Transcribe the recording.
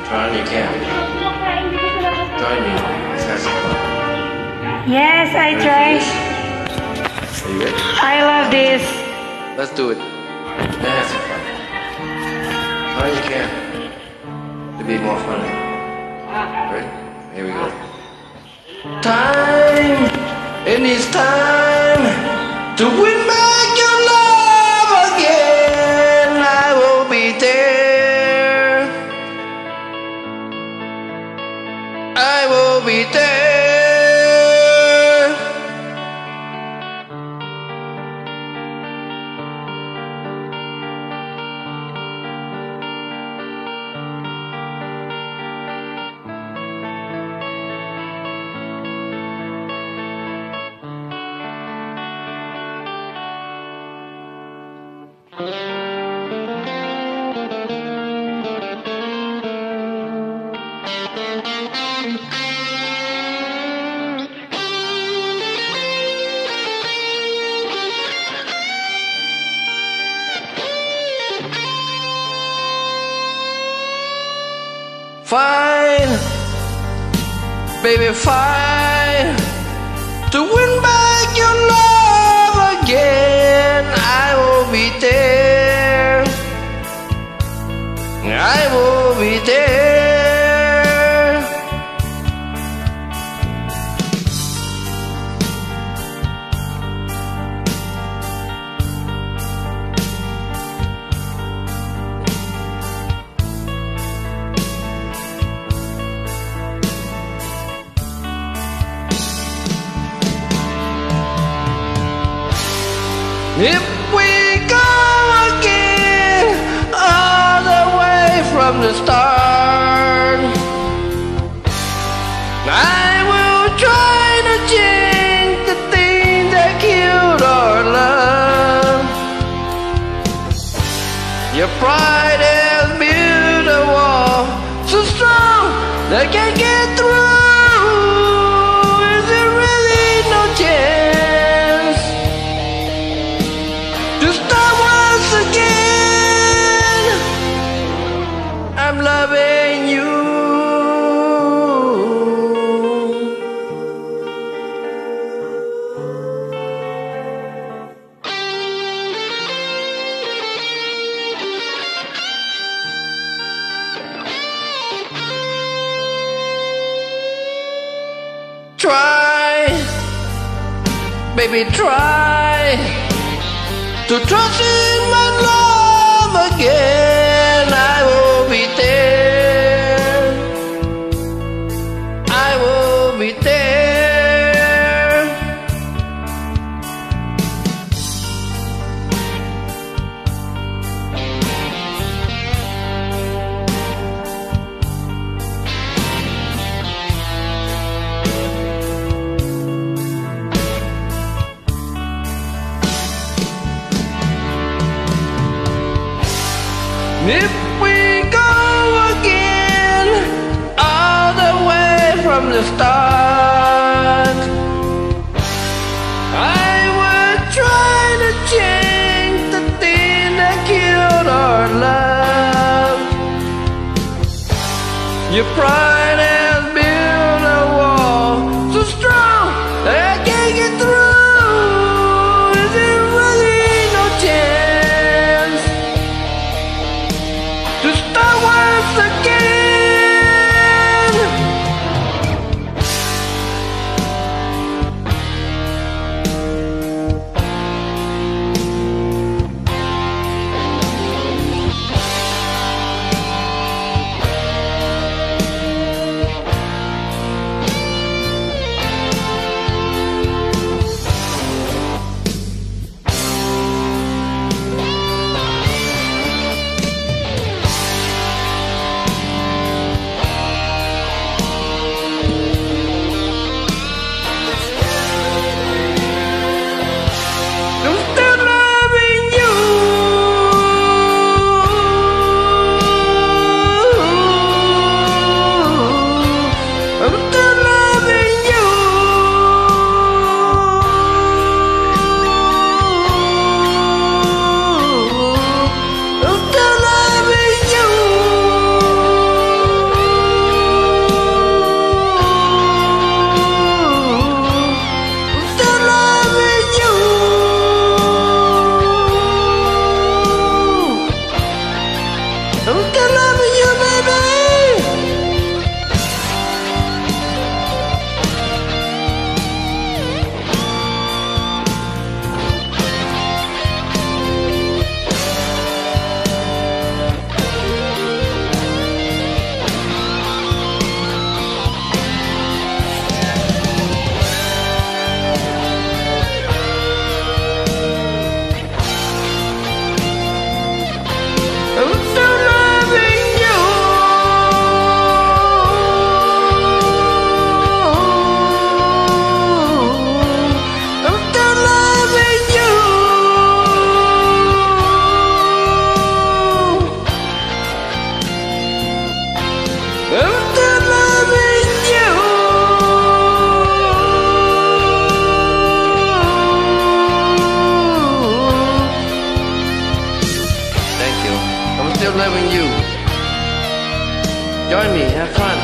Try on your cam. Join me. Let's have some fun. Yes, I try. Are you ready? I love this. Let's do it. Let's have some fun. Try on your cam. To be more fun. Ready? Here we go. Time. It is time to win back your love again. I will be there. I will be there. Fine, baby, fine. To win back your love again, I will be there. I will be there. If we go again all the way from the start, I will try to change the things that killed our love. Your pride has built a wall so strong that can't get through. Is there really no chance to start once again? I'm loving you. Try, baby, try to trust in my love again. I will be there. I will be there. If we go again all the way from the start, I would try to change the thing that killed our love. Your pride has built a wall so strong that I can't get through. Is there really no chance to start once again? I'm still loving you, baby. I'm still loving you. I'm still loving you. I'm still loving you. Thank you. I'm still loving you. Join me, have fun.